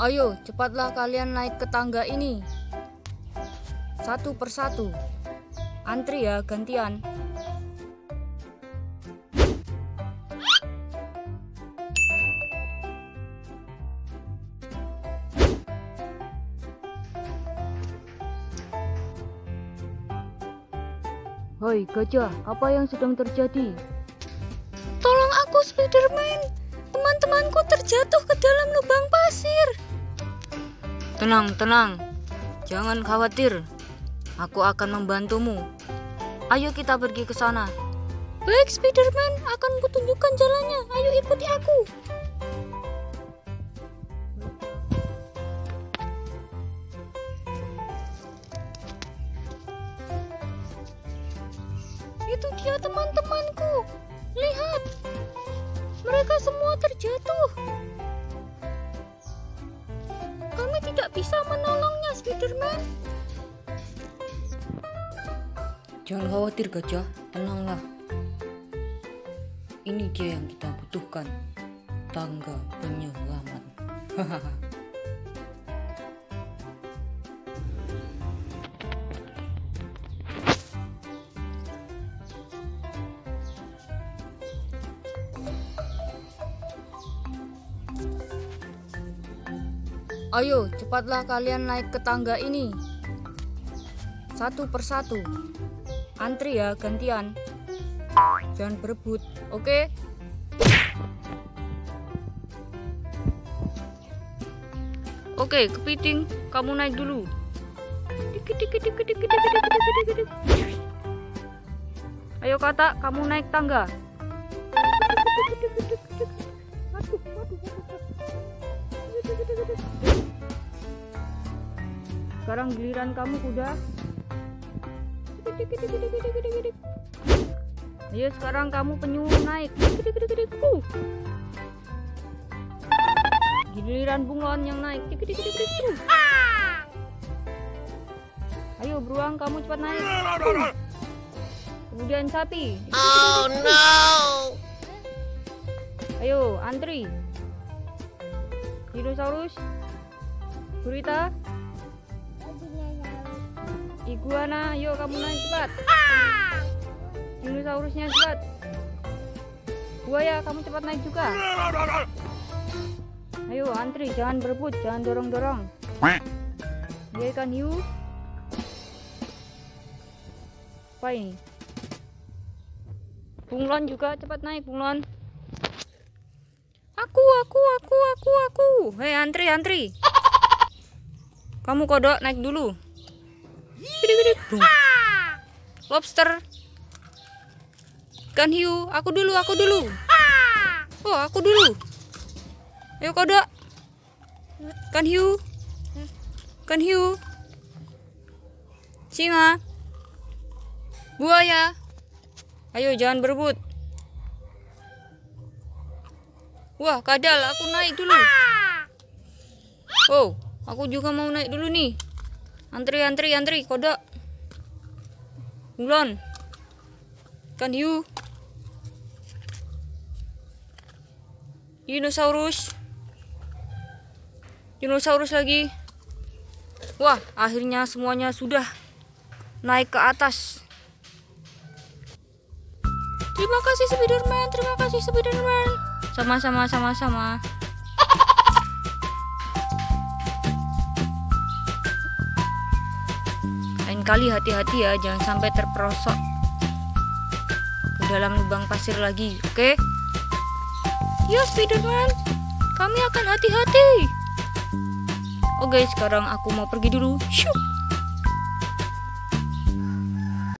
Ayo, cepatlah kalian naik ke tangga ini. Satu persatu. Antri ya, gantian. Hoi, gajah, apa yang sedang terjadi? Tolong aku, Spiderman. Teman-temanku terjatuh ke dalam lubang pasir. Tenang, tenang. Jangan khawatir. Aku akan membantumu. Ayo kita pergi ke sana. Baik, Spiderman. Akan kutunjukkan jalannya. Ayo ikuti aku. Itu dia teman-temanku. Lihat. Mereka semua terjatuh. Kami tidak bisa menolongnya, Spiderman. Jangan khawatir, gajah. Tenanglah. Ini dia yang kita butuhkan. Tangga penyelamat. Hahaha. Ayo, cepatlah kalian naik ke tangga ini. Satu persatu. Antri ya, gantian. Jangan berebut, oke? Oke, kepiting, kamu naik dulu. Ayo Kata, kamu naik tangga. Sekarang giliran kamu, kuda. Ayo sekarang kamu penyu naik. Giliran bunglon yang naik. Ayo beruang, kamu cepat naik. Kemudian sapi. Oh no. Ayo antri. Dinosaurus. Gurita. Iguana, yuk kamu naik cepat. Dinosaurusnya cepat. Buaya, kamu cepat naik juga. Ayo antri, jangan berebut, jangan dorong-dorong. Ya ikan hiu. Apa ini? Bunglon juga cepat naik, bunglon. Aku. Hei antri. Kamu kodok naik dulu. Lobster. Ikan hiu, aku dulu. Oh, aku dulu. Ayo kodok. Ikan hiu. Singa. Buaya. Ayo jangan berebut. Wah, kadal, aku naik dulu. Oh, aku juga mau naik dulu nih. Antri, kodok. Bunglon. Ikan hiu. Dinosaurus lagi. Wah, akhirnya semuanya sudah naik ke atas. Terima kasih Spiderman. Sama-sama. Lain kali hati-hati ya, jangan sampai terperosok ke dalam lubang pasir lagi, oke? Ya Spiderman, kami akan hati-hati. Oke, sekarang aku mau pergi dulu. Syuk.